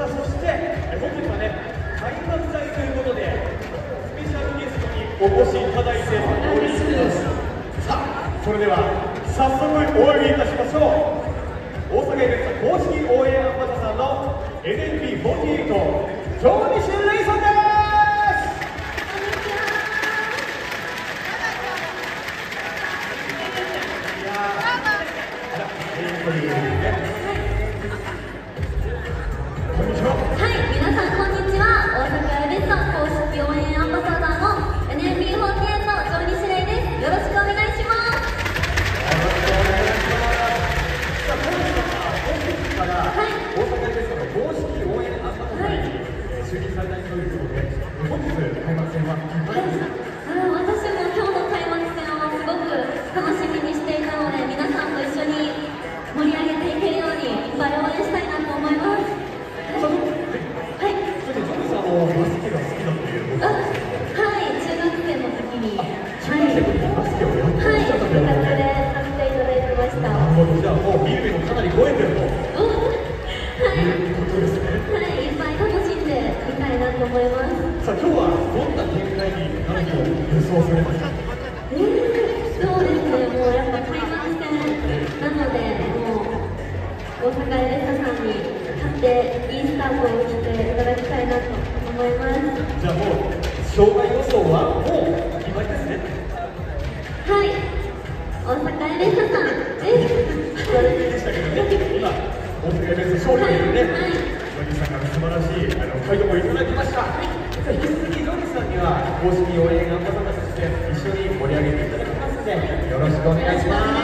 さあそして本日はね開幕祭ということでスペシャルゲストにお越しいただいております。さあそれでは早速お呼びいたしましょう。大阪イベント公式応援アンバサダーの NMB48 上西レイさんです。じゃあもう見る目もかなり超えてるということですね。 はい、いっぱい楽しんでみたいなと思います。 さあ今日はどんな展開に何を予想されますか？ そうですね、もうやっぱ開幕戦なので、もう大阪エレサさんに勝っていいスタートをしていただきたいなと思います。 じゃあもう勝敗予想はもう決まりですね。 はい、大阪エレサさんです。 でしたけどね、今大阪エレサ勝利というね、野木さんから素晴らしい回答もいただきました。引き続き野木さんには公式応援アンバサダーとして一緒に盛り上げていただきますのでよろしくお願いします。